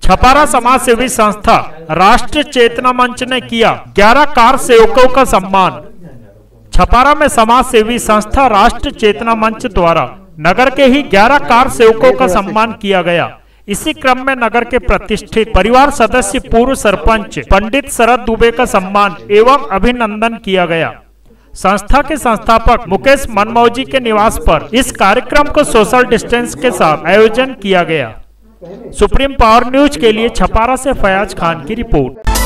छपारा समाज सेवी संस्था राष्ट्र चेतना मंच ने किया 11 कार सेवकों का सम्मान। छपारा में समाज सेवी संस्था राष्ट्र चेतना मंच द्वारा नगर के ही 11 कार सेवकों का सम्मान किया गया। इसी क्रम में नगर के प्रतिष्ठित परिवार सदस्य पूर्व सरपंच पंडित शरद दुबे का सम्मान एवं अभिनंदन किया गया। संस्था के संस्थापक मुकेश मनमौजी के निवास पर इस कार्यक्रम को सोशल डिस्टेंस के साथ आयोजन किया गया। सुप्रीम पावर न्यूज के लिए छपारा से फयाज खान की रिपोर्ट।